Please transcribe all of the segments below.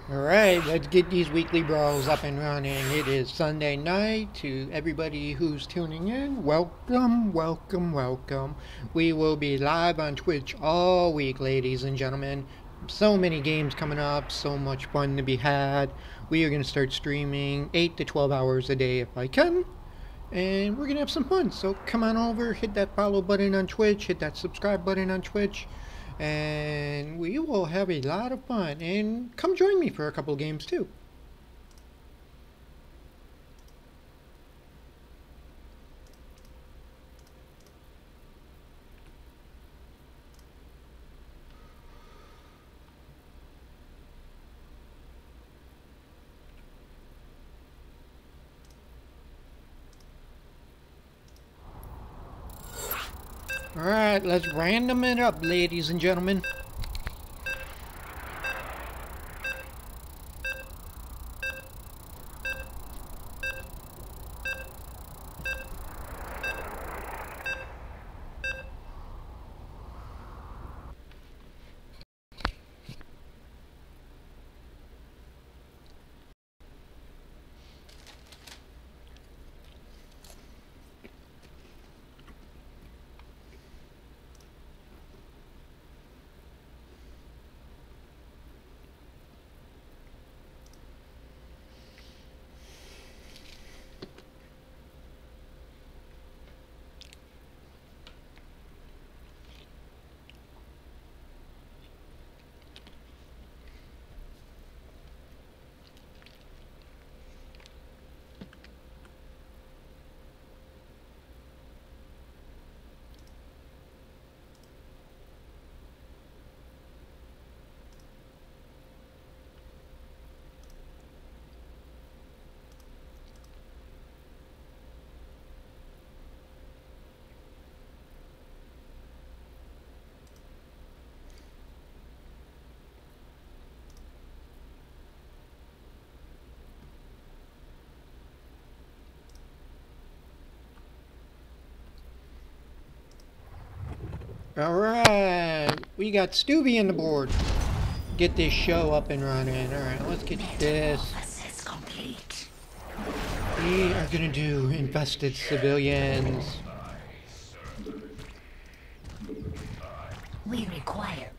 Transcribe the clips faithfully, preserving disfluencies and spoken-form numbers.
Alright, let's get these weekly brawls up and running. It is Sunday night. To everybody who's tuning in, welcome, welcome, welcome. We will be live on Twitch all week, ladies and gentlemen. So many games coming up, so much fun to be had. We are going to start streaming eight to twelve hours a day if I can. And we're going to have some fun. So come on over, hit that follow button on Twitch, hit that subscribe button on Twitch. And we will have a lot of fun. And come join me for a couple of games too. Alright, let's random it up, ladies and gentlemen. Alright, we got Stubby on the board. Get this show up and running. Alright, let's get this. We are gonna do infested civilians. We require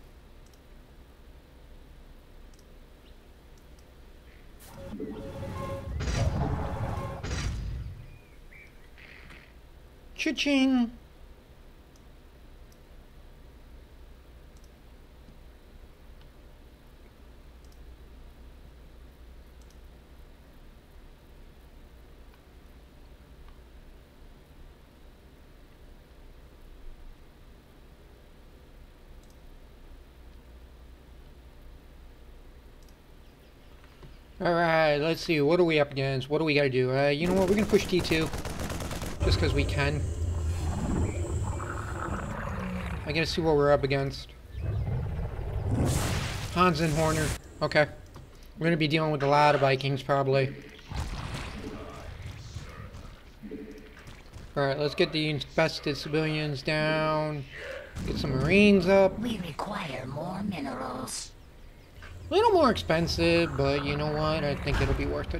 Cha-ching! Alright, let's see. What are we up against? What do we gotta do? Uh, you know what? We're gonna push T two. Just because we can. I gotta see what we're up against. Hans and Horner. Okay. We're gonna be dealing with a lot of Vikings, probably. Alright, let's get the infested civilians down. Get some Marines up. we require more minerals. A little more expensive, but you know what? I think it'll be worth it.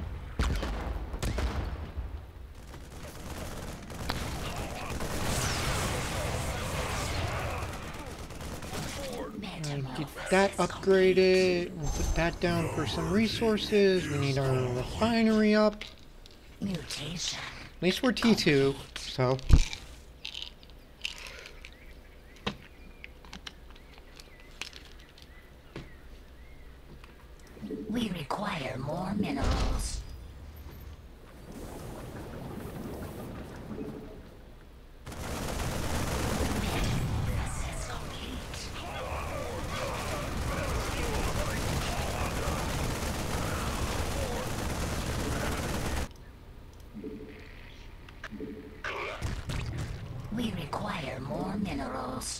Get that upgraded. We'll put that down for some resources. We need our refinery up. Mutation. At least we're T two, so. We require more minerals. Process complete. We require more minerals.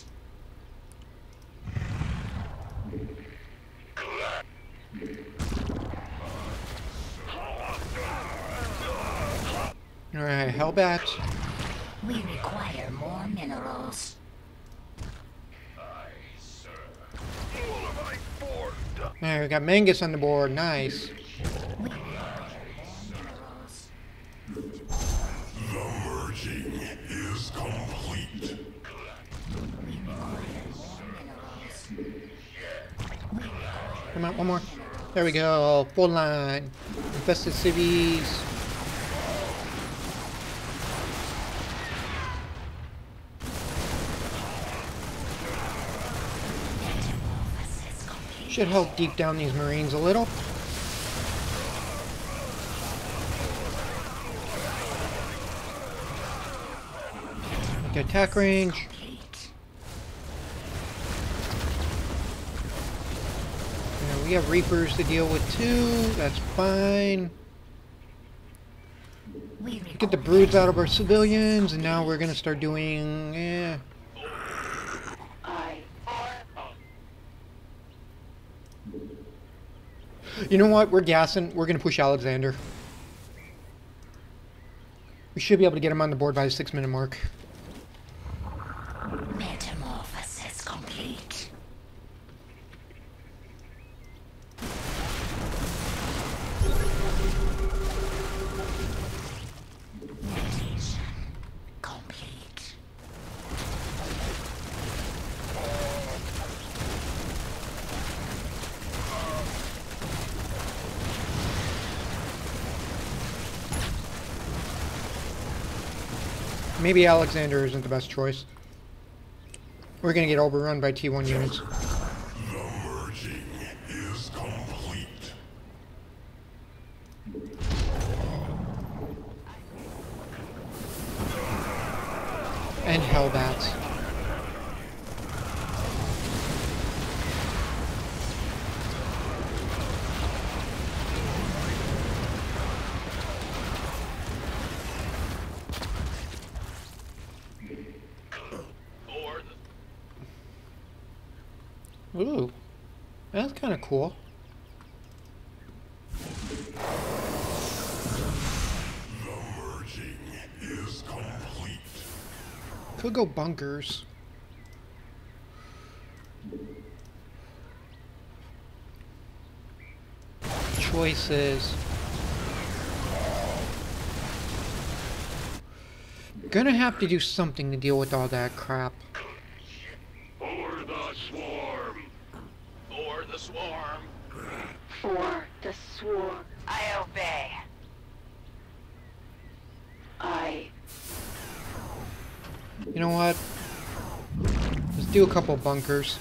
Alright, Hellbat. We require more minerals. Aye, sir. What have I forged? Alright, we got Mangus on the board. Nice. We require minerals. The merging is complete. We require more minerals. Come on, one more. There we go. Full line. Infested cities. Metamorphosis complete. Should help deep down these Marines a little. Get attack range. Complete. Yeah, we have Reapers to deal with too. That's fine. We Get the broods out of our civilians, and now we're gonna start doing. Yeah. You know what? We're gassing. We're gonna push Alexander. We should be able to get him on the board by the six minute mark. Metamorphosis complete. Mutation complete. Maybe Alexander isn't the best choice. We're gonna get overrun by T one units. The merging is complete. And Hellbats. Ooh, that's kind of cool. The merging is complete. Could go bunkers. Choices. Gonna have to do something to deal with all that crap. For the swarm. For the swarm. For the swarm. I obey. I You know what? Let's do a couple bunkers.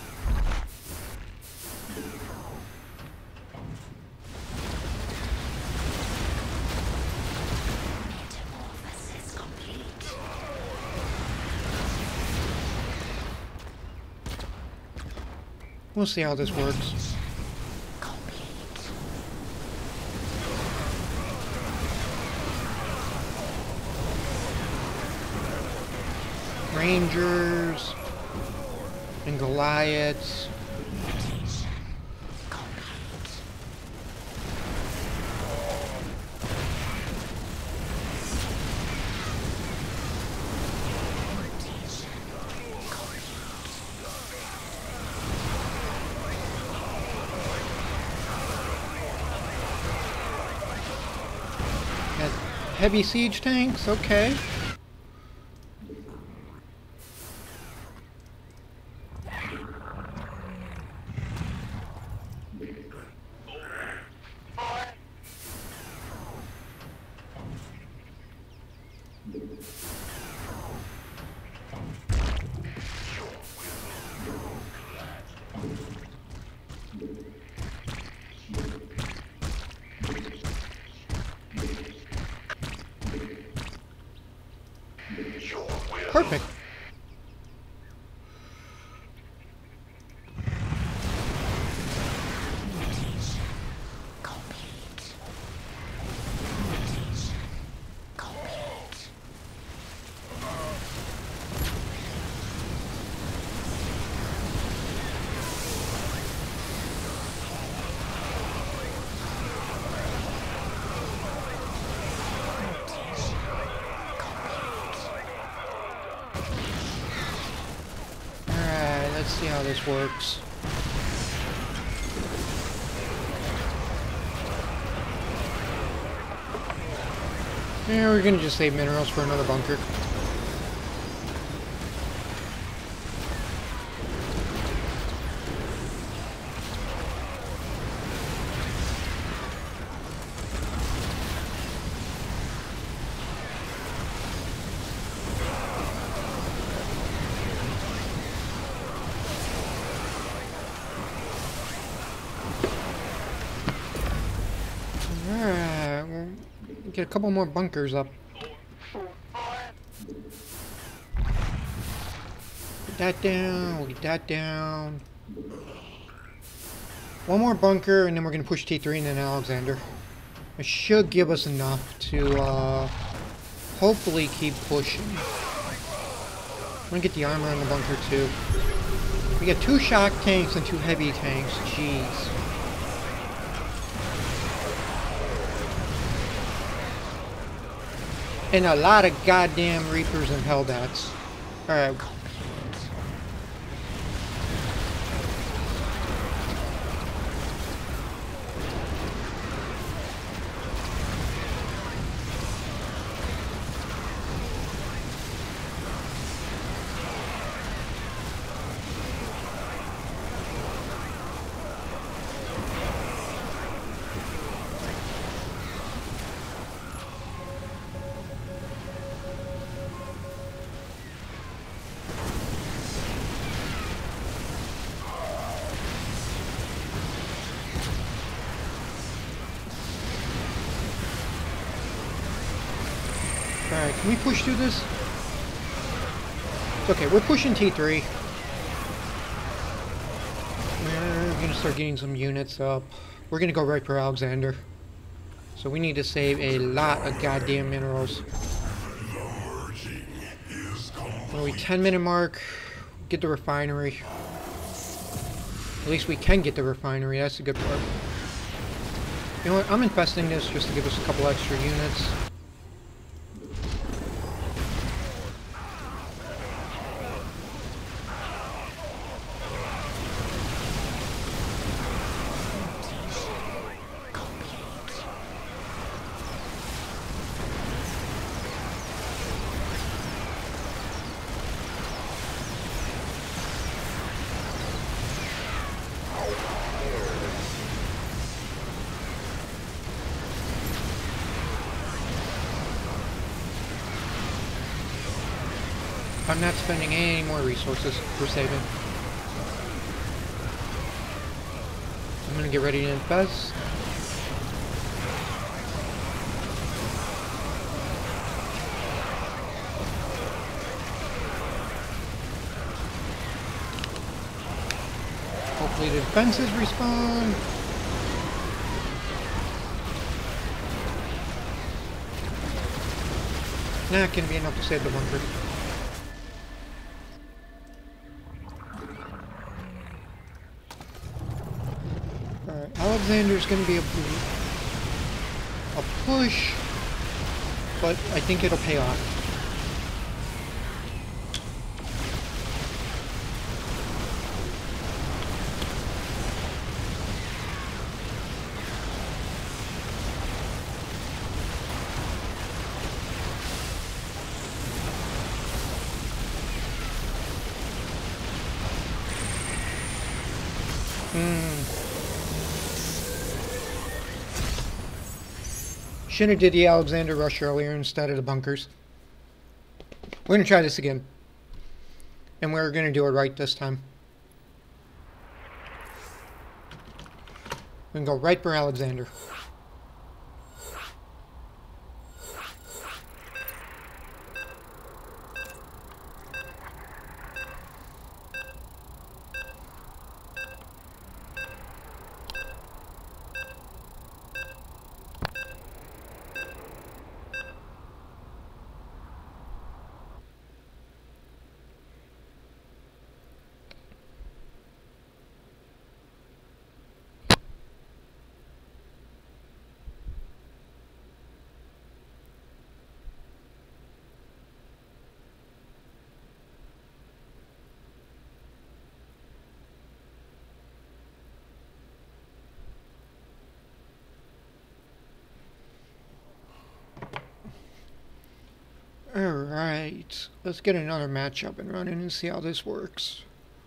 Metamorphosis complete. We'll see how this works. Complete. Rangers and Goliaths. Mutation complete. Mutation complete. Got heavy siege tanks, okay. Perfect. Mutation complete. Mutation complete. Mutation complete. Alright, let's see how this works. Yeah, we're gonna just save minerals for another bunker. Alright, we'll get a couple more bunkers up. Get that down, we'll get that down. One more bunker, and then we're going to push T three and then Alexander. It should give us enough to uh, hopefully keep pushing. I'm going to get the armor in the bunker too. We got two shock tanks and two heavy tanks. Jeez. And a lot of goddamn Reapers and Hellbats. Alright. Alright, can we push through this? It's okay, we're pushing T three. We're gonna start getting some units up. We're gonna go right for Alexander. So we need to save a lot of goddamn minerals. When we ten minute mark, get the refinery. At least we can get the refinery, that's the good part. You know what, I'm infesting this just to give us a couple extra units. I'm not spending any more resources for saving. I'm gonna get ready to infest. Hopefully the defenses respawn. Not gonna be enough to save the bunker. Alexander's going to be a, a push, but I think it'll pay off. Hmm. Should have did the Alexander rush earlier instead of the bunkers. We're going to try this again. And we're going to do it right this time. We're going to go right for Alexander. Alright, let's get another match up and running and see how this works.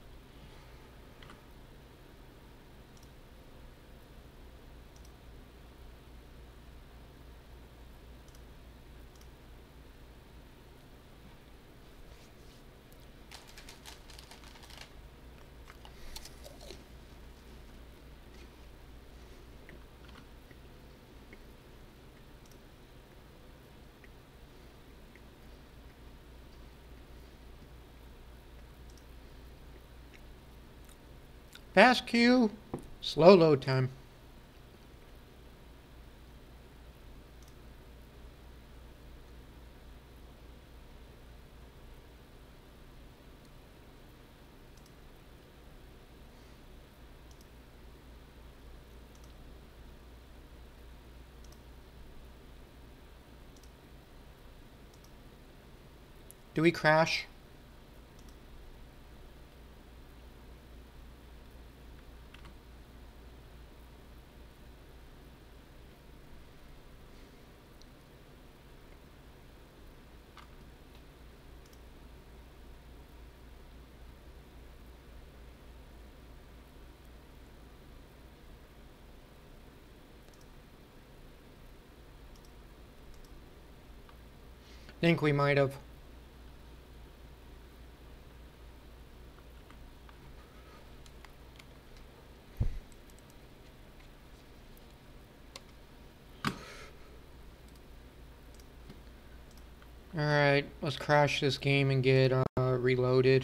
Fast queue, slow load time. Do we crash? Think we might have. Alright, let's crash this game and get uh, reloaded.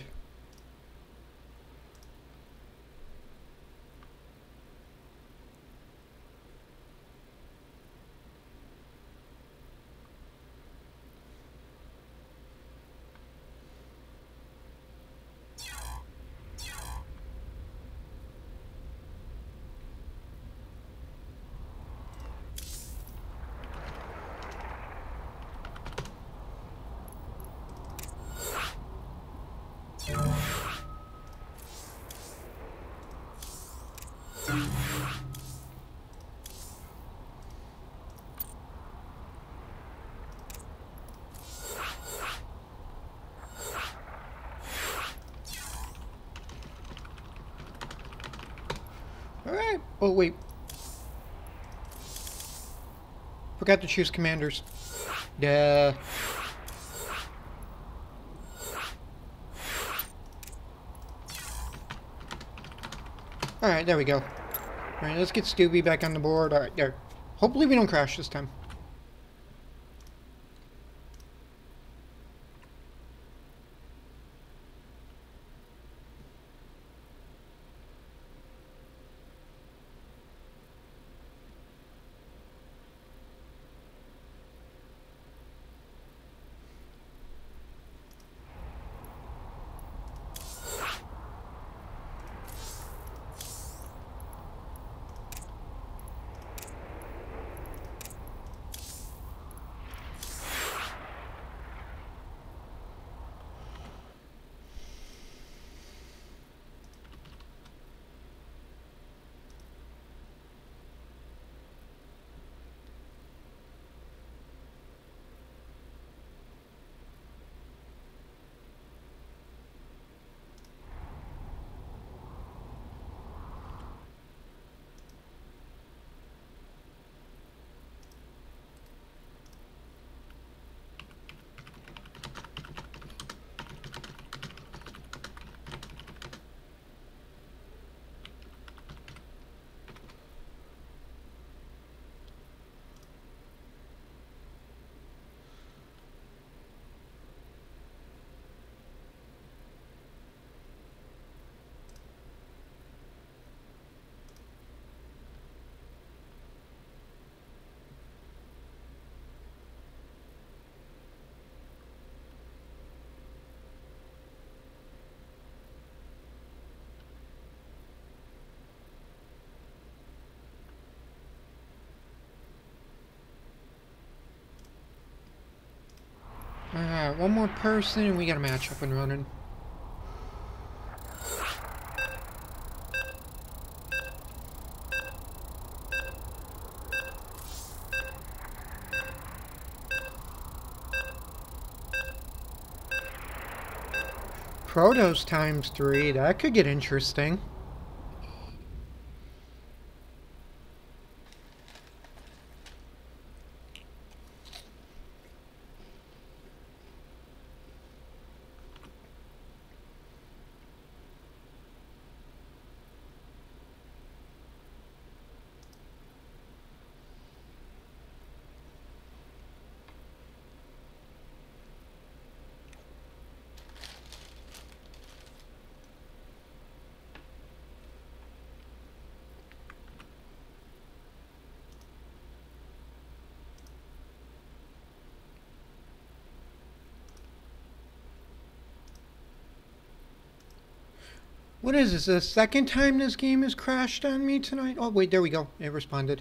Alright. Oh, wait. Forgot to choose commanders. Duh. Alright, there we go. Alright, let's get Stubby back on the board. Alright, there. Hopefully we don't crash this time. Alright, one more person and we got a match up and running. Protos times three. That could get interesting. What is this? The second time this game has crashed on me tonight? Oh, wait, there we go. It responded.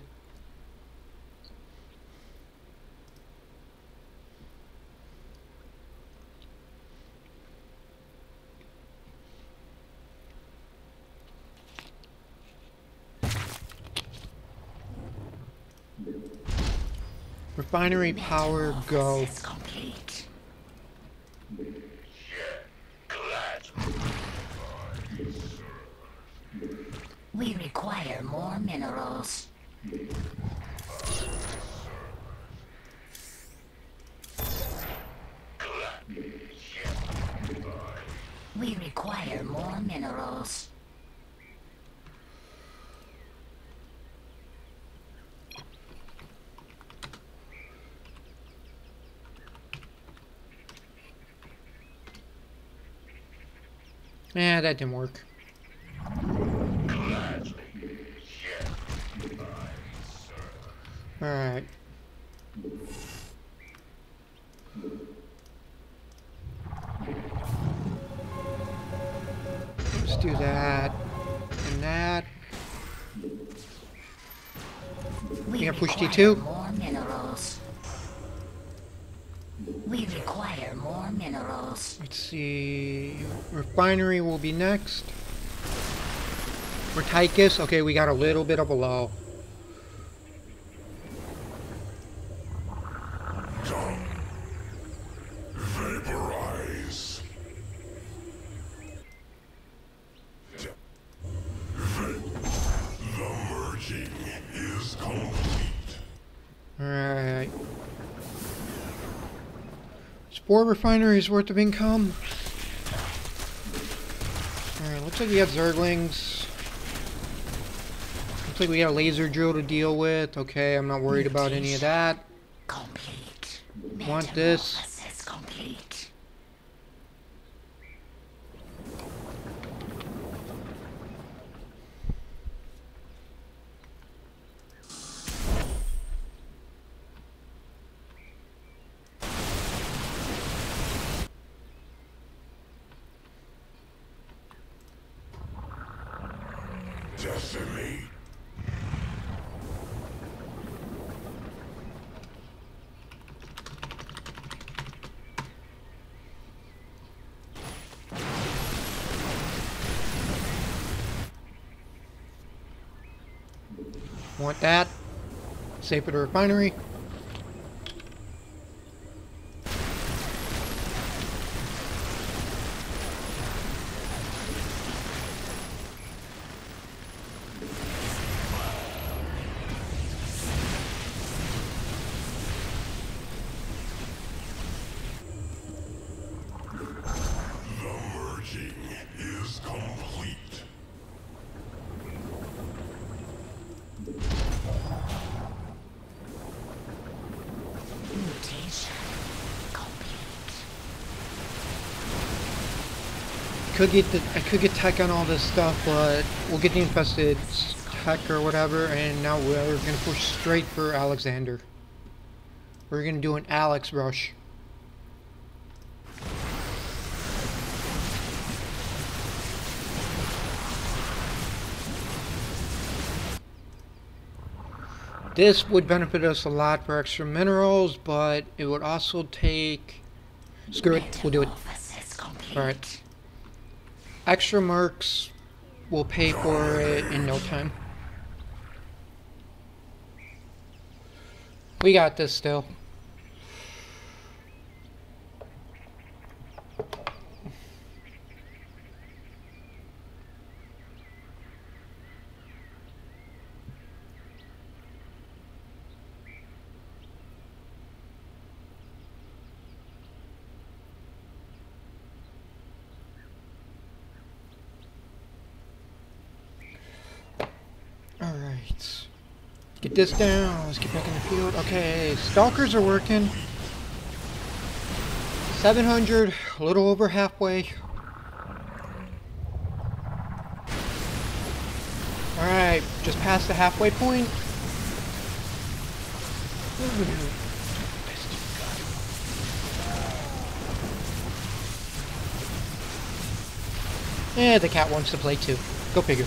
Refinery power go. Is complete. We require more minerals. We require more minerals. Yeah, that didn't work. Alright. Let's do that. And that. We We got push T require two. more minerals. We require more minerals. Let's see. Refinery will be next. Reticus. Okay, we got a little bit of a lull. Come. Vaporize. D- Va- the merging is complete. Alright. Spore refineries worth of income. Alright, looks like we got Zerglings. Looks like we got a laser drill to deal with. Okay, I'm not worried about any of that. Complete. Want this. Metamorphosis complete. Decimate. Want that. Save for the refinery. The merging is complete. Mutation complete. Could get the I could get tech on all this stuff, but we'll get the infested tech or whatever, and now we're gonna push straight for Alexander. We're gonna do an Alex rush. This would benefit us a lot for extra minerals, but it would also take... Screw it, we'll do it. Metamorphosis complete. Alright. Extra mercs will pay for it in no time. We got this still. Let's get this down. Let's get back in the field. Okay, stalkers are working. seven hundred, a little over halfway. Alright, just past the halfway point. Yeah, the cat wants to play too. Go figure.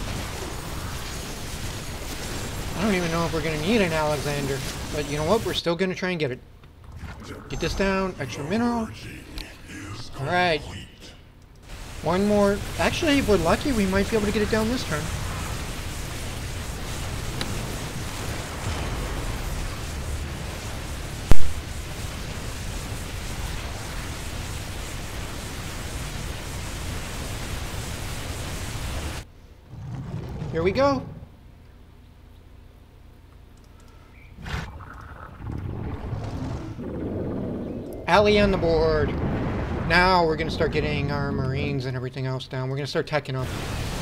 I don't even know if we're going to need an Alexander. But you know what? We're still going to try and get it. Get this down. Extra mineral. Alright. One more. Actually, if we're lucky, we might be able to get it down this turn. Here we go. Alley on the board. Now we're going to start getting our Marines and everything else down. We're going to start teching up.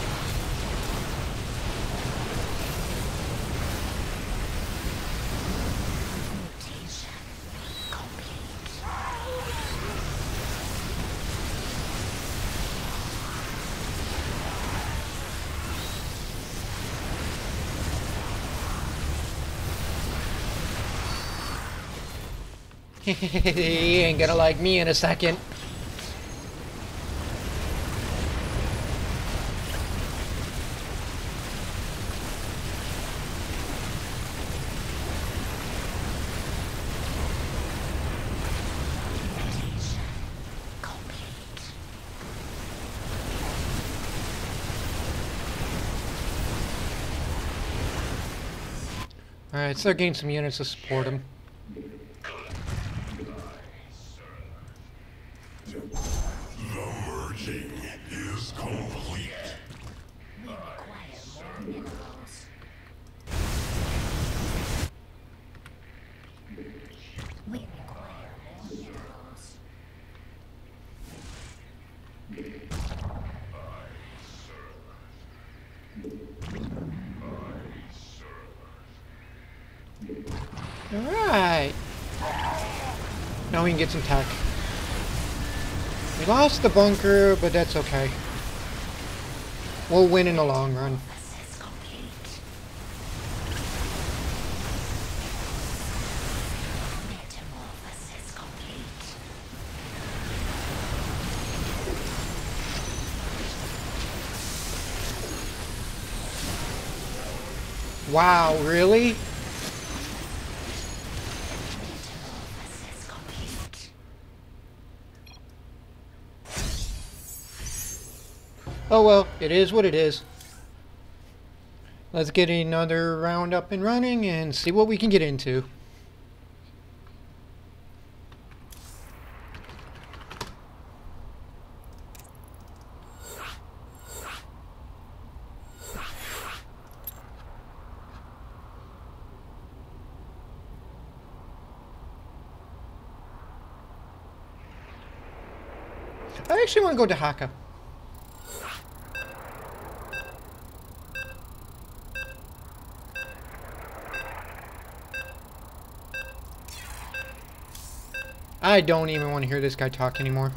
He ain't gonna like me in a second. Alright, start getting some units to support him. Is complete. We require more minerals. We require more minerals. Alright. Now we can get some tech. We lost the bunker, but that's okay. We'll win in the long run. This is complete. Metamorphosis complete. Wow, really? Metamorphosis complete. Oh well, it is what it is. Let's get another round up and running and see what we can get into. I actually want to go to Haka. I don't even want to hear this guy talk anymore.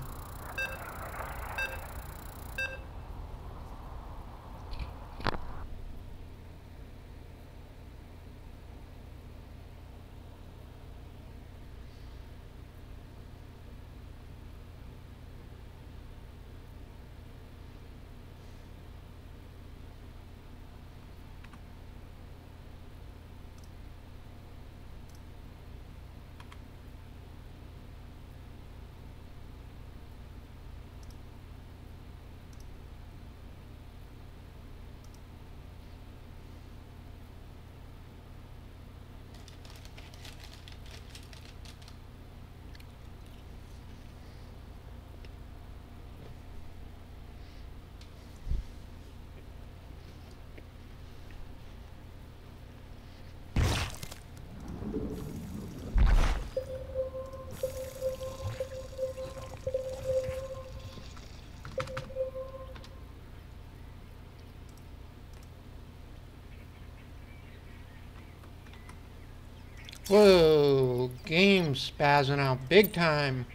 Whoa, game spazzing out big time.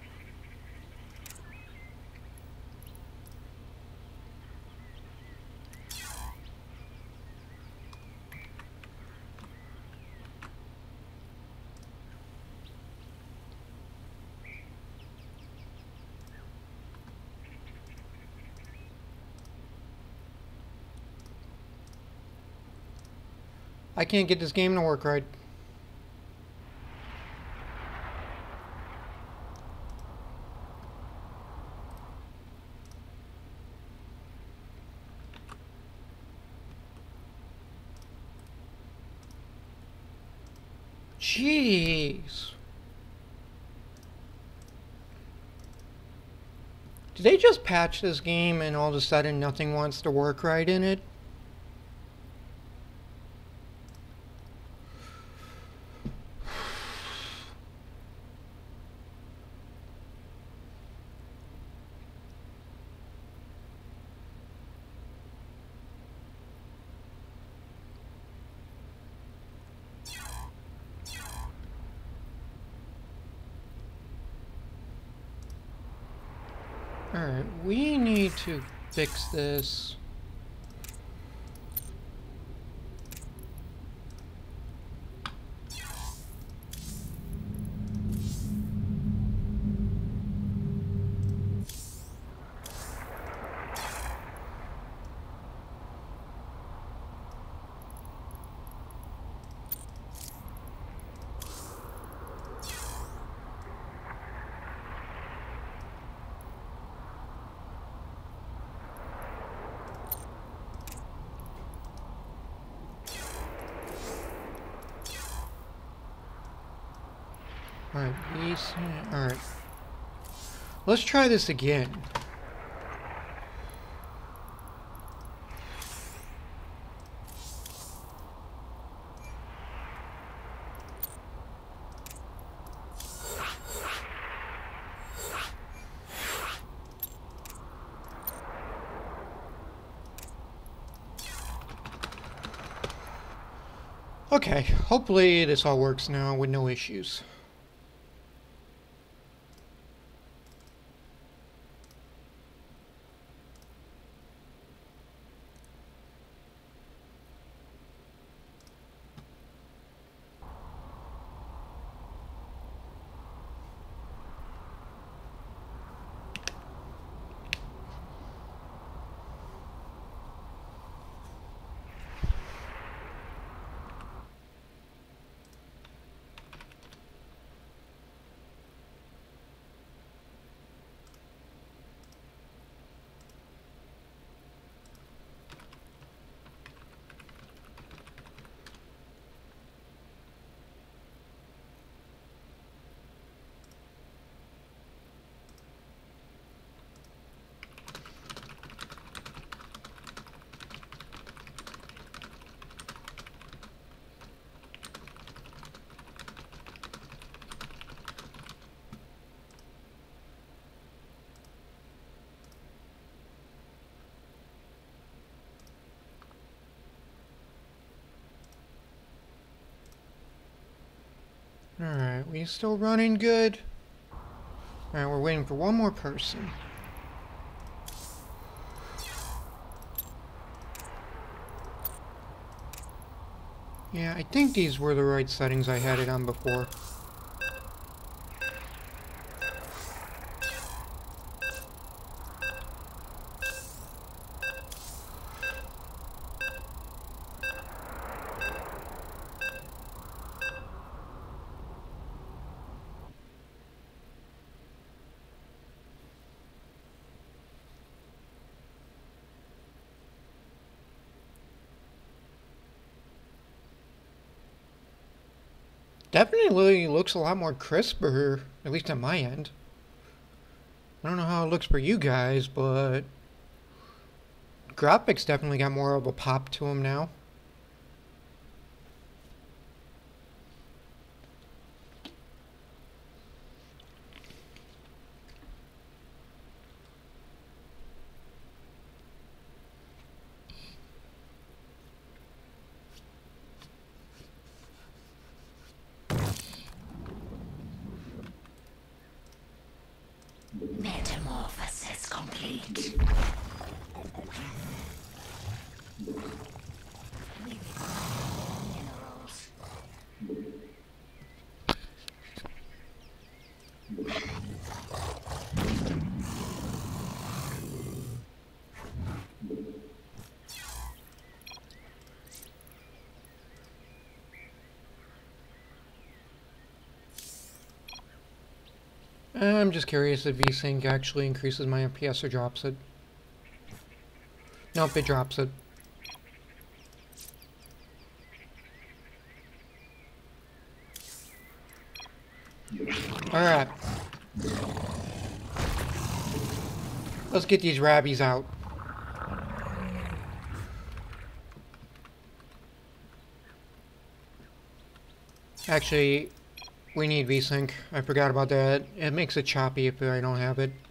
I can't get this game to work right. Jeez. Did they just patch this game and all of a sudden nothing wants to work right in it? Alright, we need to fix this. Alright, these. Alright. Let's try this again. Okay, hopefully this all works now with no issues. Alright, we still running good? Alright, we're waiting for one more person. Yeah, I think these were the right settings I had it on before. Definitely looks a lot more crisper, at least on my end. I don't know how it looks for you guys, but graphics definitely got more of a pop to them now. I'm just curious if V-Sync actually increases my F P S or drops it. Nope, it drops it. Alright. Let's get these rabbies out. Actually, we need V-Sync. I forgot about that. It makes it choppy if I don't have it.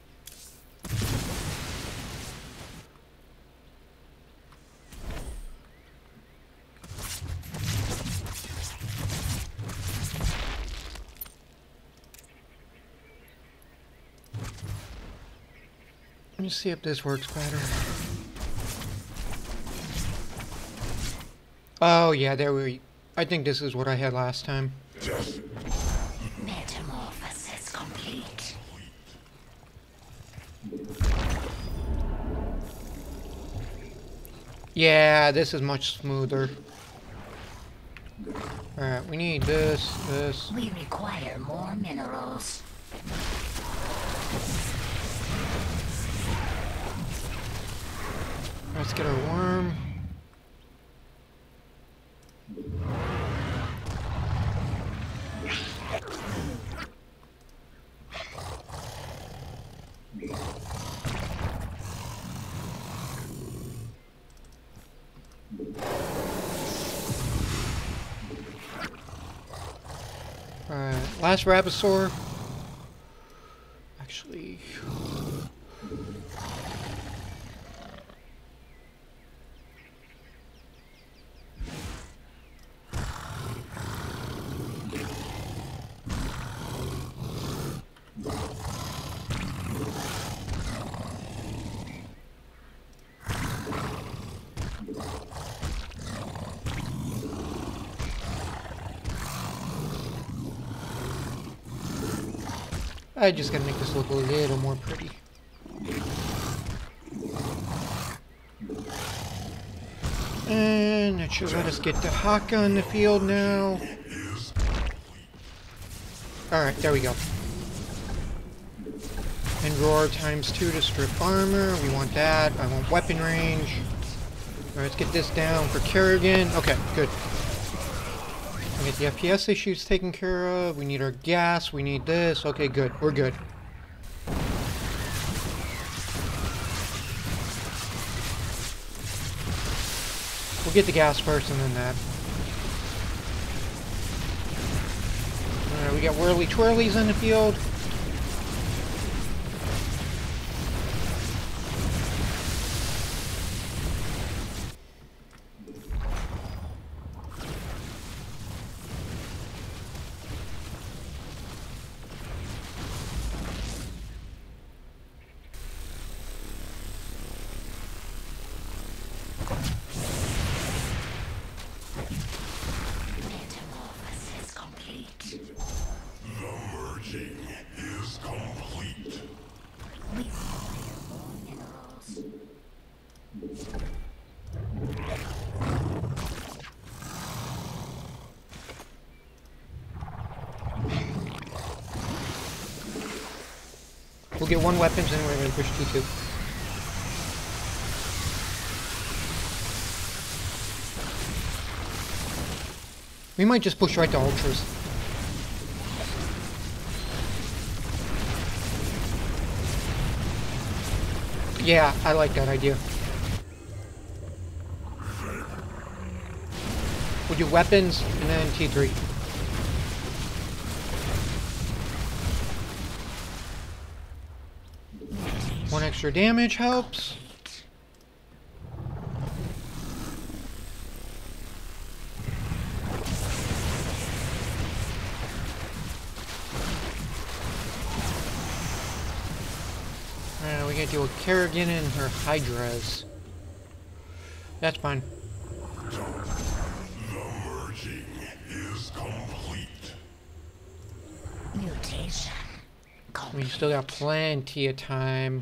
Let me see if this works better. Oh yeah, there we... I think this is what I had last time. Metamorphosis complete. Yeah, this is much smoother. Alright, we need this, this. We require more minerals. Let's get our worm. Alright, last Rabosaur. Actually... I just gotta make this look a little more pretty. And that should let us get the Haka in the field now. Alright, there we go. And roar times two to strip armor. We want that. I want weapon range. Alright, let's get this down for Kerrigan. Okay, good. We get the F P S issues taken care of. We need our gas. We need this. Okay, good. We're good. We'll get the gas first and then that. Alright, we got whirly twirlies in the field. Metamorphosis complete. The merging is complete. We require more minerals. We'll get one weapons and we're going to push T two. We might just push right to Ultras. Yeah, I like that idea. We'll do weapons and then T three. One extra damage helps. Uh, we gotta deal with Kerrigan and her Hydras. That's fine. The merging is complete. Mutation We complete. still got plenty of time.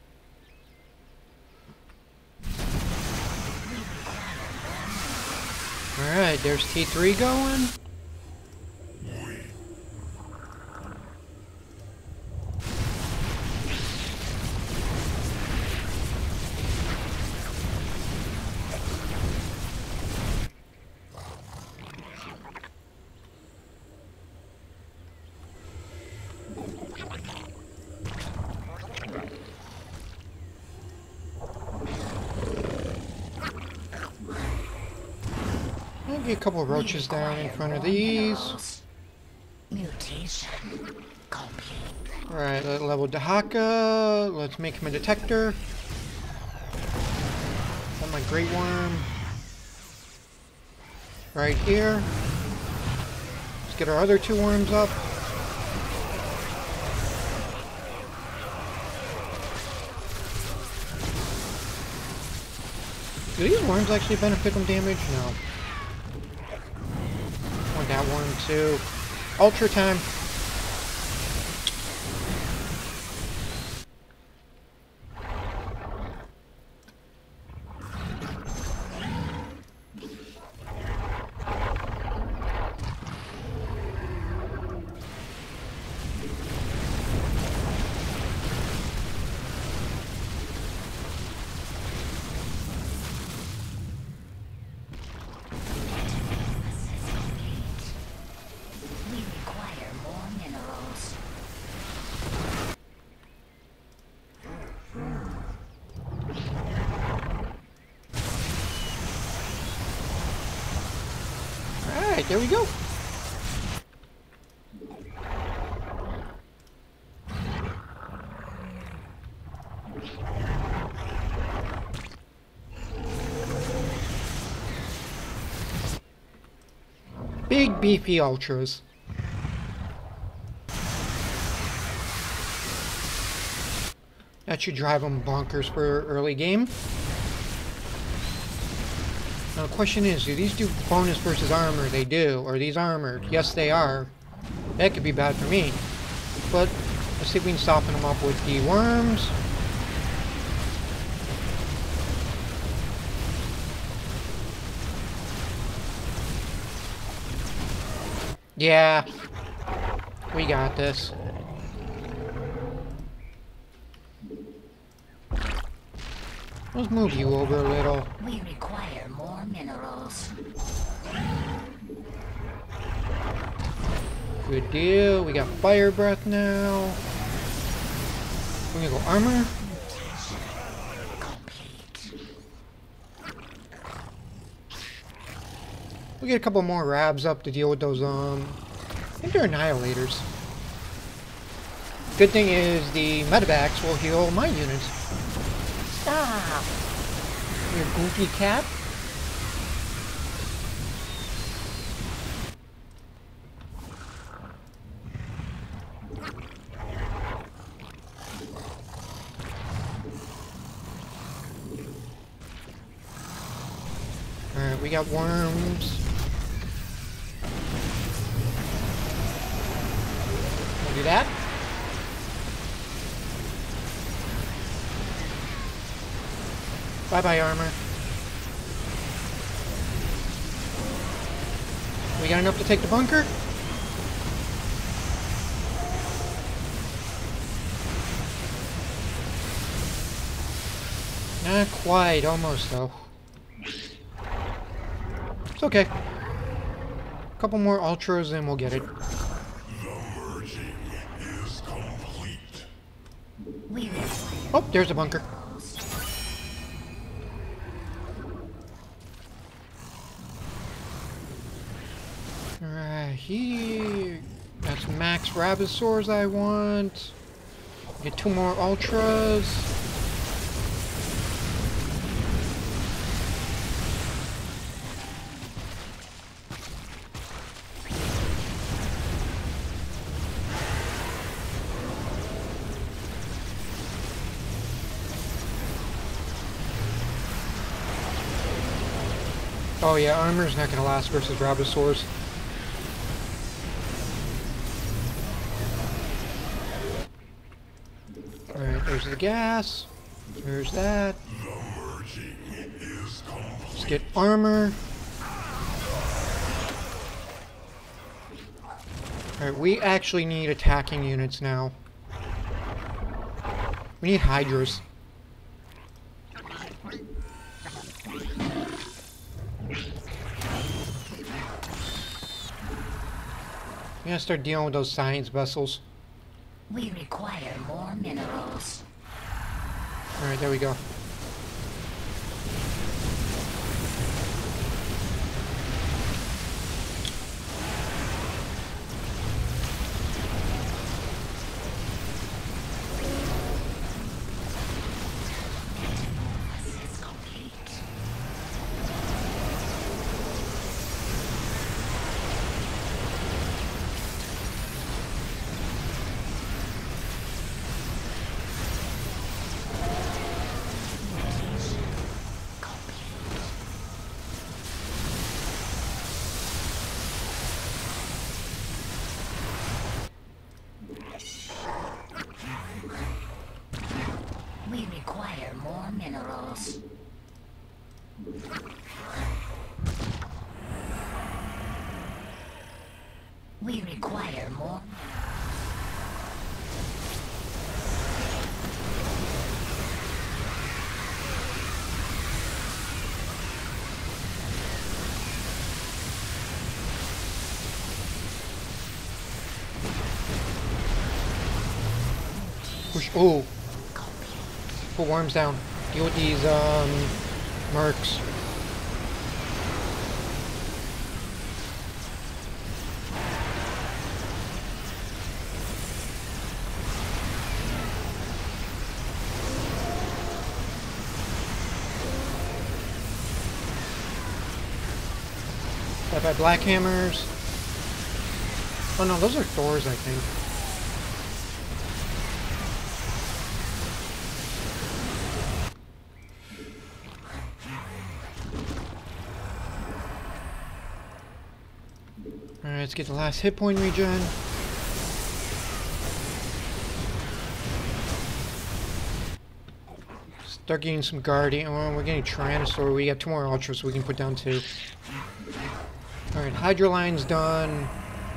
Alright, there's T three going. Get a couple of roaches down in front of these. Mutation complete. Alright, level Dahaka. Let's make him a detector. Got my Great Worm. Right here. Let's get our other two worms up. Do these worms actually benefit from damage? No. Want that worm too. Ultra time. We require more minerals. Alright, there we go. Big beefy ultras. That should drive them bonkers for early game. Now the question is, do these do bonus versus armor? They do. Are these armored? Yes, they are. That could be bad for me. But let's see if we can soften them up with the worms. Yeah. We got this. Let's move you over a little. We require more minerals. Good deal. We got fire breath now. We're gonna go armor. Complete. We'll get a couple more rabs up to deal with those, um... I think they're annihilators. Good thing is the medevacs will heal my units. Stop! You goofy cat. Alright, we got worms. We'll do that. Bye-bye, armor. We got enough to take the bunker? Not quite, almost though. It's okay. A couple more ultras and we'll get it. The merging is complete. We require Oh, there's the bunker. Right here. Got some max rabosaurs I want. Get two more ultras. Oh yeah, armor's not gonna last versus rabosaurs. Alright, there's the gas. There's that. The merging is complete. Let's get armor. Alright, we actually need attacking units now. We need hydras. We gotta start dealing with those science vessels. we require more minerals. Alright, there we go. We require more. Push. Oh. Put worms down. Deal with these, um, mercs. Got by black hammers. Oh no, those are Thors, I think. Alright, let's get the last hit point regen. Start getting some Guardian. Oh, we're getting Tyrannosaur. We got two more Ultras, so we can put down two. Alright, Hydra line's done.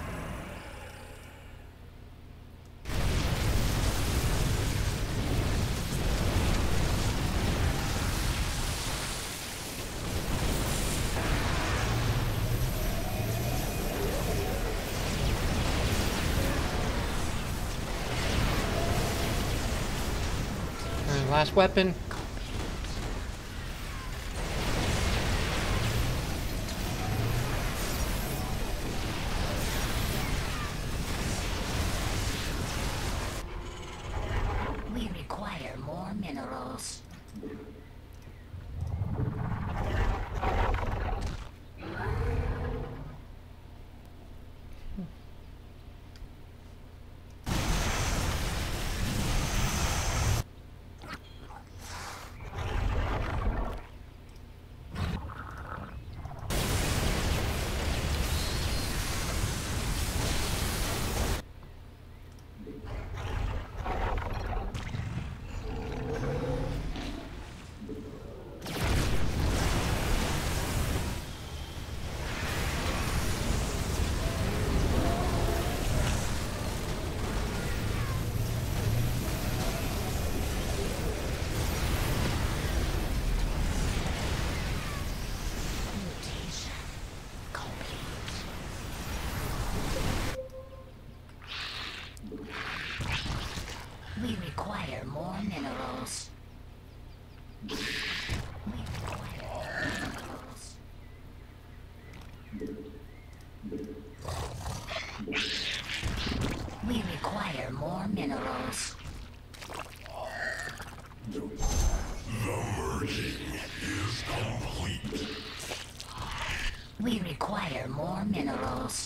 Alright, last weapon. We require more minerals. We require more minerals. We require minerals. We require more minerals. The merging is complete. We require more minerals.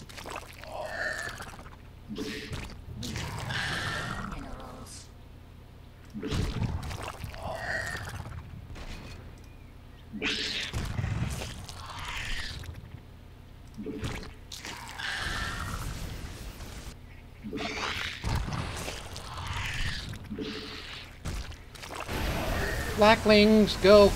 Blacklings, go.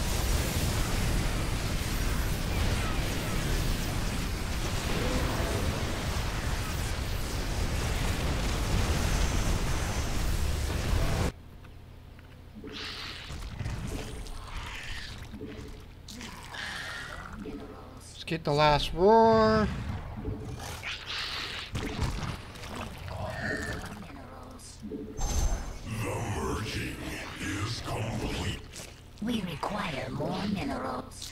Let's get the last roar. We require more minerals.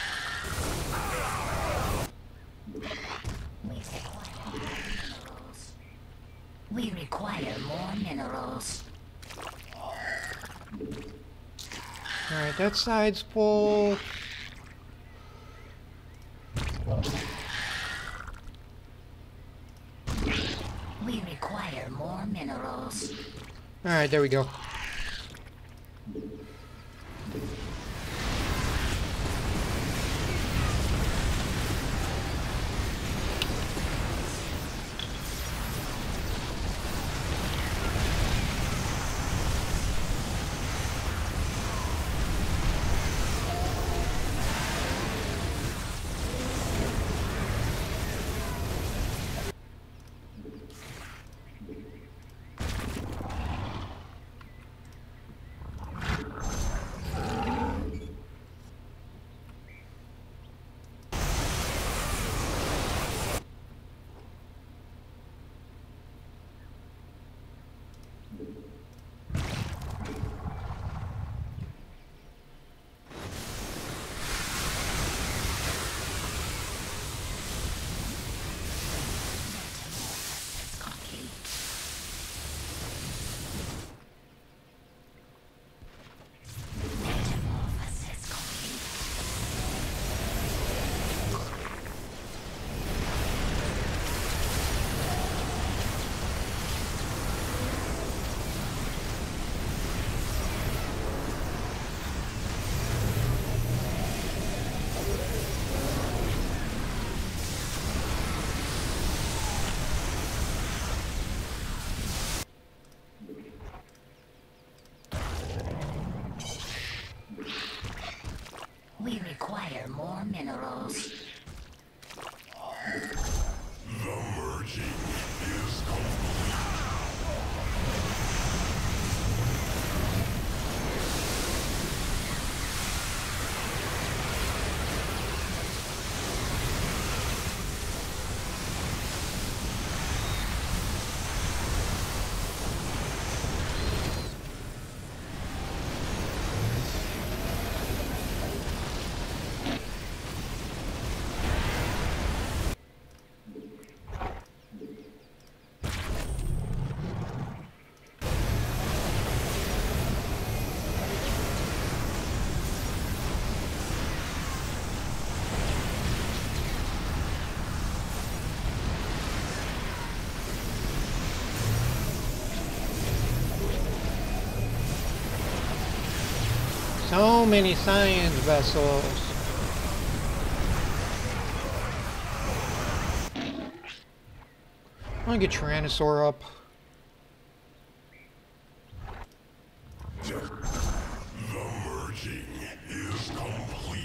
We require more minerals. We require more minerals. Alright, that side's full. We require more minerals. Alright, there we go. So many science vessels. I'm gonna get Tyrannosaur up. The merging is complete.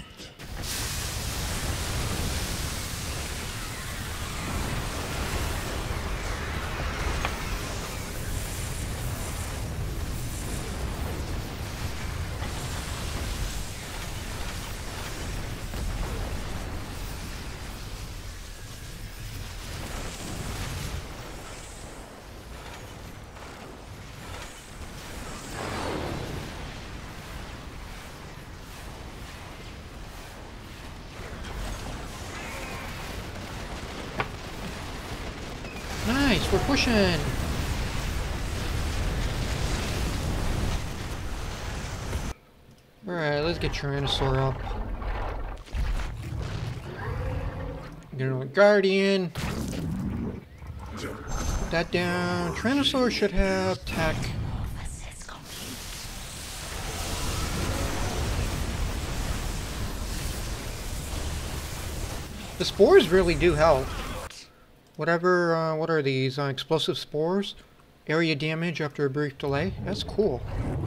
Nice, we're pushing. Alright, let's get Tyrannosaur up. Get another Guardian. Put that down. Tyrannosaur should have tech. The spores really do help. Whatever, uh, what are these? Uh, explosive spores? Area damage after a brief delay? That's cool.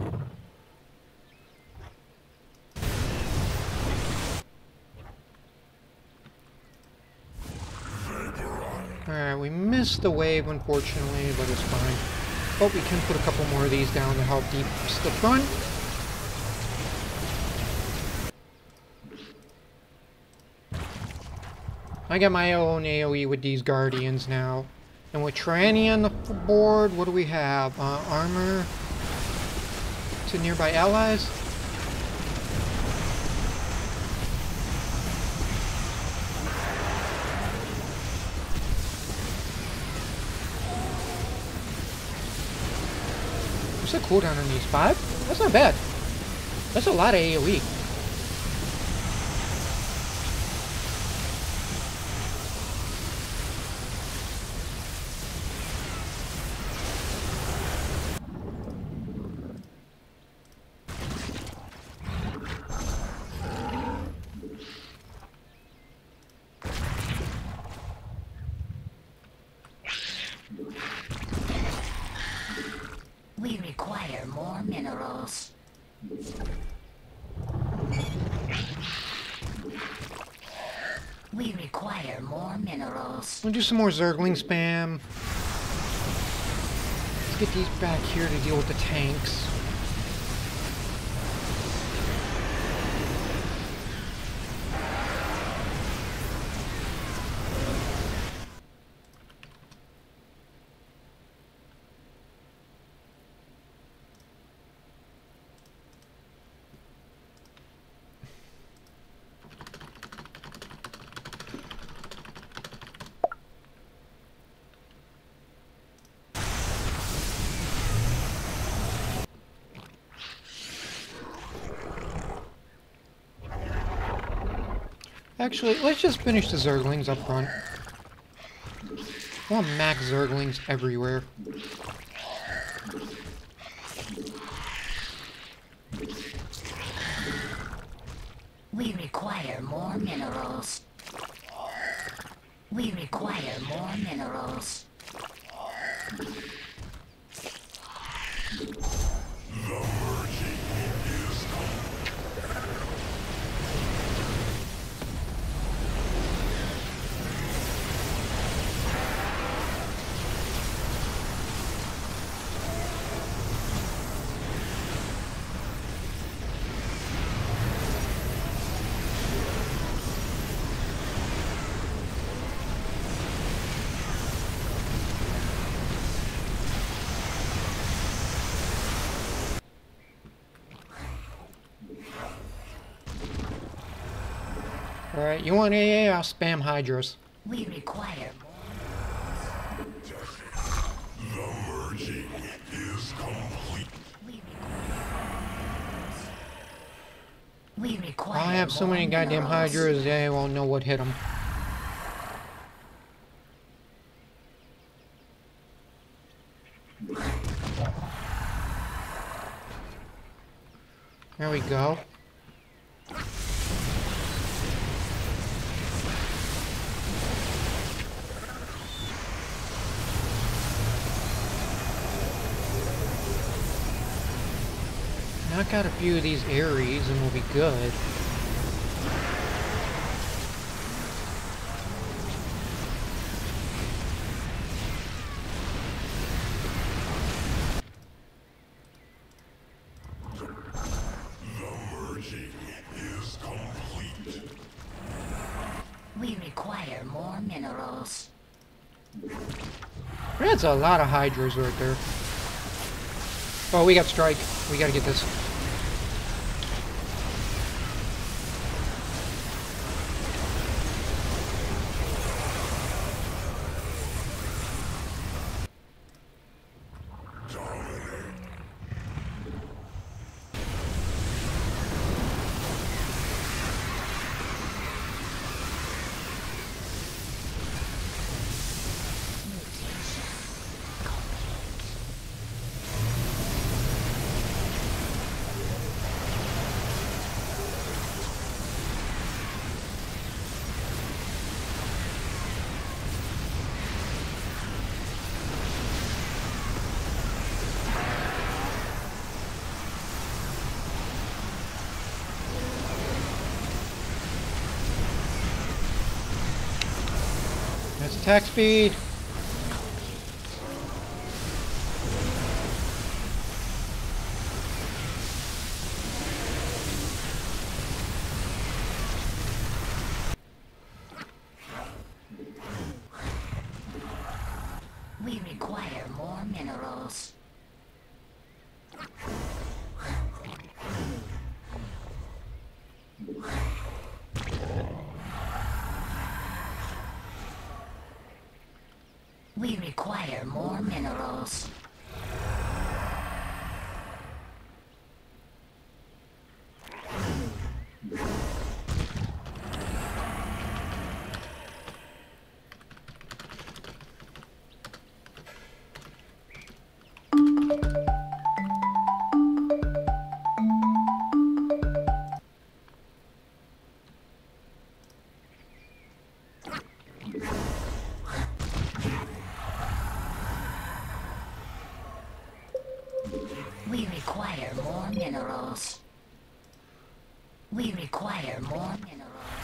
Alright, we missed the wave unfortunately, but it's fine. But we can put a couple more of these down to help deep the front. I got my own AoE with these Guardians now. And with Tyranny on the board, what do we have? Uh, armor to nearby allies? What's the cooldown on these? Five? That's not bad. That's a lot of AoE. We require more minerals. We require more minerals. We'll do some more Zergling spam. Let's get these back here to deal with the tanks. Actually, let's just finish the Zerglings up front. I want max Zerglings everywhere. We require more minerals. We require more minerals. Alright, you want A A? I'll spam Hydras. We require more. The merging is complete. We require. We require. I have so more many goddamn minerals. Hydras, they won't know what hit them. There we go. Knock out a few of these Ares and we'll be good. We require more minerals. That's a lot of Hydras right there. Oh, we got Strike. We gotta get this. That's attack speed. We require more minerals. We require more minerals. We require more minerals. We require more minerals.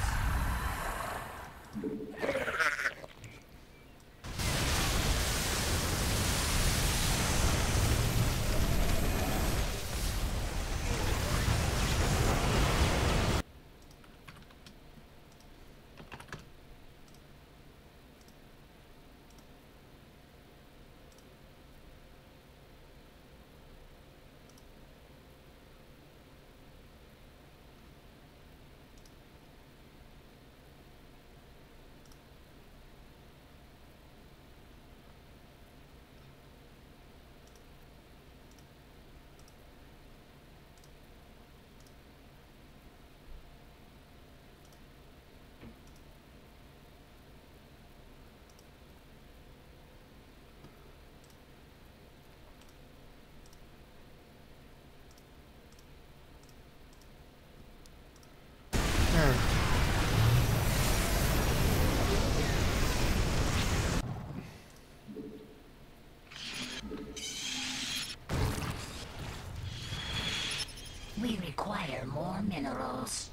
We require more minerals.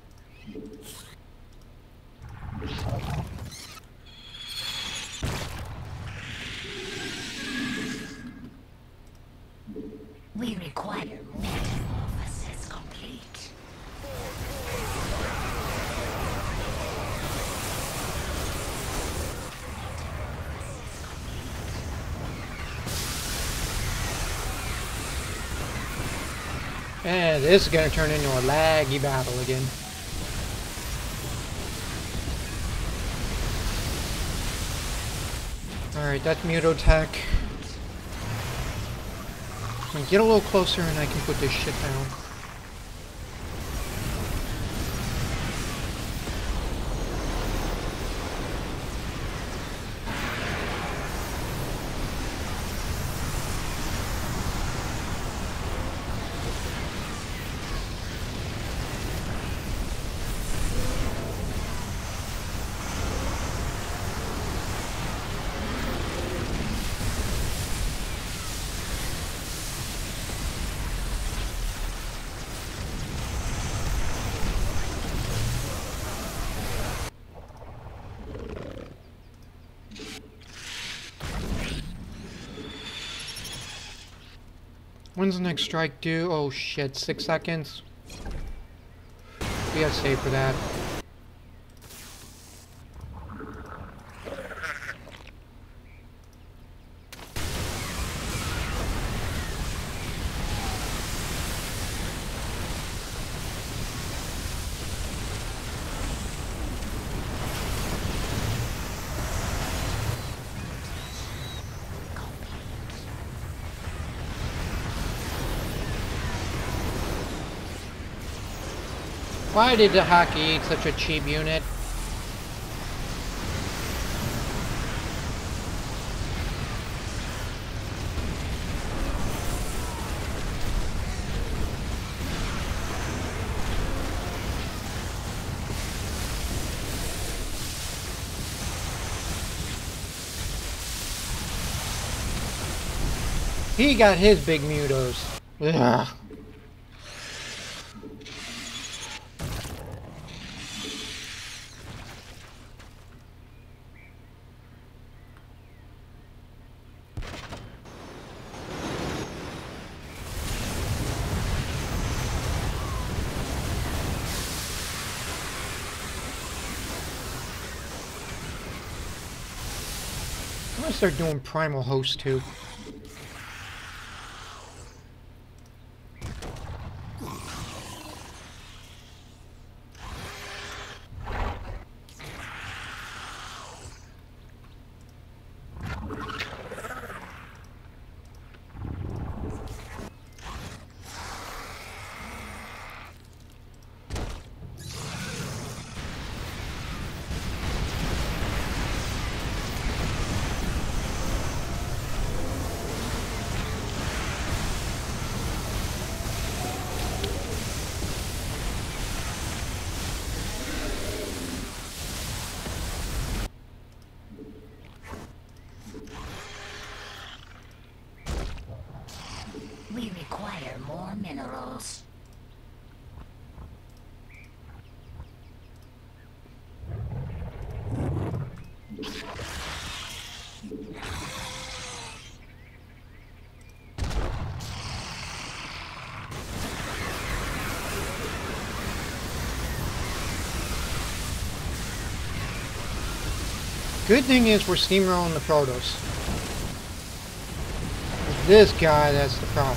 We require more. Metamorphosis complete. And this is gonna turn into a laggy battle again. Alright, that's Mutotech. Get a little closer and I can put this shit down. When's the next strike due? Oh shit, six seconds. We gotta save for that. Why did the hockey eat such a cheap unit? He got his big mutos. Ugh. I'm gonna start doing Primal Host too. We require more minerals. Good thing is we're steamrolling the Protoss. It's this guy that's the problem.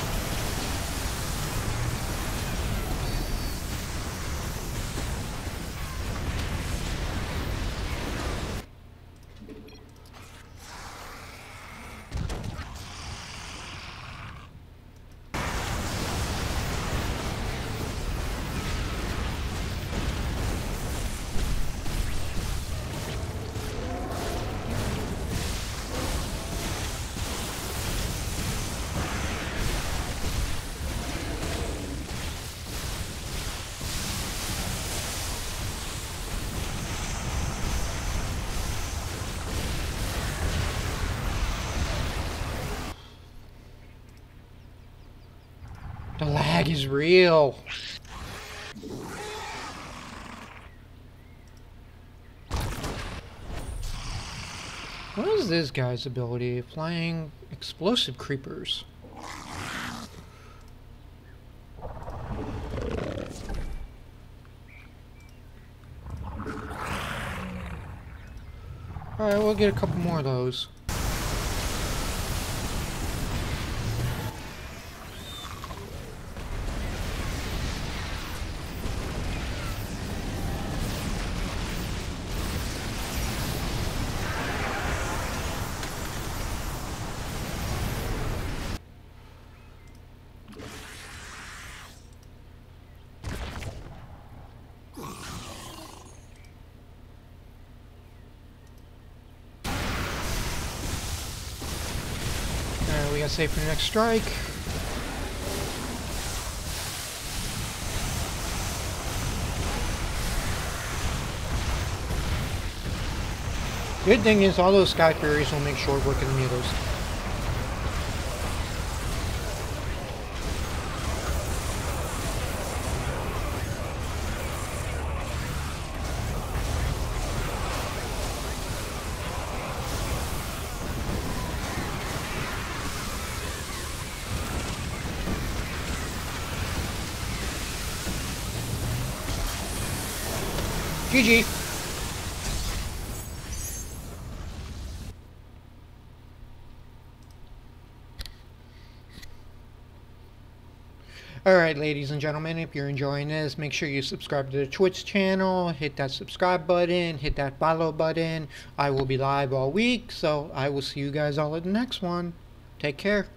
The lag is real. What is this guy's ability? Flying explosive creepers. Alright, we'll get a couple more of those. We gotta save for the next strike. Good thing is all those Sky Furies will make short work of the mutos. G G. Alright, ladies and gentlemen, if you're enjoying this, make sure you subscribe to the Twitch channel, hit that subscribe button, hit that follow button. I will be live all week, so I will see you guys all at the next one. Take care.